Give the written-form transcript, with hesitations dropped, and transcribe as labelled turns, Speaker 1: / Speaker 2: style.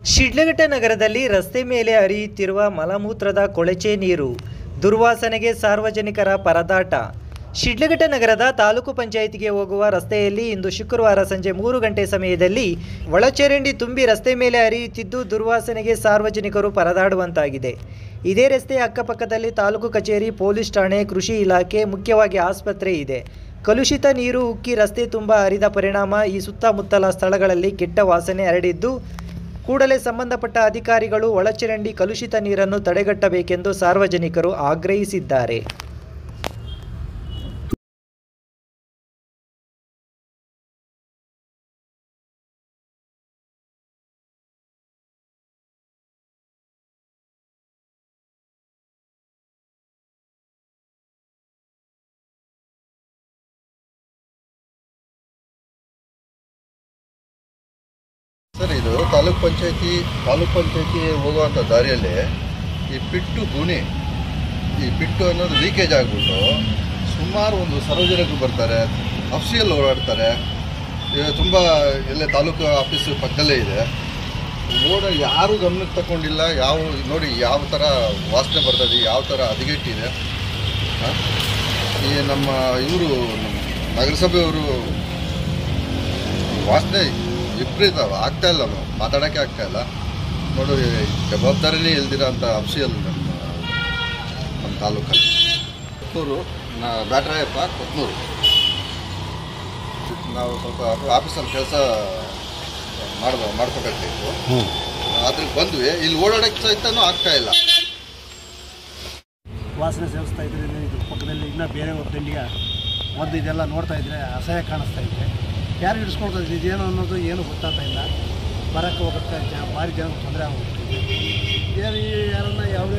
Speaker 1: ಶಿಡ್ಲಘಟ್ಟ ನಗರದಲ್ಲಿ ರಸ್ತೆ ಮೇಲೆ ಹರಿಯುತ್ತಿರುವ ಮಲಮೂತ್ರದ ಕೊಳಚೆ ನೀರು, ದುರ್ವಾಸನೆಗೆ ಸಾರ್ವಜನಿಕರ ಪರದಾಟ. ಶಿಡ್ಲಘಟ್ಟ ನಗರದ ತಾಲೂಕು ಪಂಚಾಯಿತಿಗೆ ಹೋಗುವ ರಸ್ತೆಯಲ್ಲಿ ಇಂದು ಶುಕ್ರವಾರ ಸಂಜೆ 3 ಗಂಟೆ ಸಮಯದಲ್ಲಿ ಒಳಚರಂಡಿ ತುಂಬಿ ರಸ್ತೆ ಮೇಲೆ ಹರಿಯುತ್ತಿದ್ದು ದುರ್ವಾಸನೆಗೆ ಸಾರ್ವಜನಿಕರು ಪರದಾಡುವಂತಾಗಿದೆ. ಇದೇ ರಸ್ತೆ ಅಕ್ಕಪಕ್ಕದಲ್ಲಿ ತಾಲೂಕು ಕಚೇರಿ, ಪೊಲೀಸ್ ಠಾಣೆ, ಕೃಷಿ ಇಲಾಖೆ, ಮುಖ್ಯವಾಗಿ ಆಸ್ಪತ್ರೆ ಇದೆ. ಕಲುಷಿತ ನೀರು ಉಕ್ಕಿ ರಸ್ತೆ ತುಂಬ ಹರಿದ ಪರಿಣಾಮ ಈ ಸುತ್ತಮುತ್ತಲ ಸ್ಥಳಗಳಲ್ಲಿ ಕೆಟ್ಟ ವಾಸನೆ ಹರಡಿದ್ದು, ಕೂಡಲೇ ಸಂಬಂಧಪಟ್ಟ ಅಧಿಕಾರಿಗಳು ಒಳಚರಂಡಿ ಕಲುಷಿತ ನೀರನ್ನು ತಡೆಗಟ್ಟಬೇಕೆಂದು ಸಾರ್ವಜನಿಕರು ಆಗ್ರಹಿಸಿದ್ದಾರೆ.
Speaker 2: ಸರ್, ಇದು ತಾಲೂಕ್ ಪಂಚಾಯತಿ ಹೋಗುವಂಥ ದಾರಿಯಲ್ಲಿ ಈ ಪಿಟ್ಟು ಗುಣಿ, ಈ ಪಿಟ್ಟು ಅನ್ನೋದು ಲೀಕೇಜ್ ಆಗಿಬಿಟ್ಟು ಸುಮಾರು ಒಂದು ಸಾರ್ವಜನಿಕರು ಬರ್ತಾರೆ, ಅಫ್ಸಿಯಲ್ ಓಡಾಡ್ತಾರೆ. ತುಂಬ ಎಲ್ಲೇ ತಾಲೂಕು ಆಫೀಸು ಪಕ್ಕದಲ್ಲೇ ಇದೆ. ಯಾರೂ ಗಮನಕ್ಕೆ ತಗೊಂಡಿಲ್ಲ. ನೋಡಿ ಯಾವ ಥರ ವಾಸನೆ ಬರ್ತದೆ, ಯಾವ ಥರ ಹದಗೆಟ್ಟಿದೆ. ಈ ನಮ್ಮ ನಗರಸಭೆಯವರು ವಾಸನೆ ವಿಪರೀತ ಆಗ್ತಾ ಇಲ್ಲ, ಮಾತಾಡೋಕ್ಕೆ ಆಗ್ತಾ ಇಲ್ಲ. ನೋಡಿ, ಜವಾಬ್ದಾರಿನೇ ಇಲ್ದಿರೋ ಅಂಥ ಅಫ್ಸಿಯಲ್ ನಮ್ಮ ತಾಲೂಕಲ್ಲಿ. ಕೊತ್ನೂರು, ಬ್ಯಾಟ್ರಾಯಪ್ಪ, ಕೊತ್ನೂರು. ನಾವು ಸ್ವಲ್ಪ ಆಫೀಸಲ್ಲಿ ಕೆಲಸ ಮಾಡ್ಕೋಬೇಕಾಗಿತ್ತು. ಅದ್ರಿಗೆ ಬಂದ್ವಿ. ಇಲ್ಲಿ ಓಡಾಡೋಕ್ಕೆ ಸಹಿತನೂ ಆಗ್ತಾ ಇಲ್ಲ.
Speaker 3: ವಾಸನೆ ಸೇವಿಸ್ತಾ ಇದ್ರೆ ಇದು ಪಕ್ಕದಲ್ಲಿ ಇನ್ನೂ ಬೇರೆ ದಂಡಿಗೆ ಒಂದು ಇದೆಲ್ಲ ನೋಡ್ತಾ ಇದ್ರೆ ಅಸಹ್ಯ ಕಾಣಿಸ್ತಾ ಇದೆ. ಯಾರು ಹಿಡಿಸ್ಕೊಳ್ತಾ ಇದ್ದೀವಿ, ಇದೇನು ಅನ್ನೋದು ಏನು ಗೊತ್ತಾಗ್ತಾ ಇಲ್ಲ. ಬರೋಕ್ಕೆ ಹೋಗೋಕ್ಕೆ ಭಾರಿ ಜನಕ್ಕೆ ತೊಂದರೆ ಆಗೋಗ್ತಿದೆ. ಯಾರನ್ನ ಯಾವುದೇ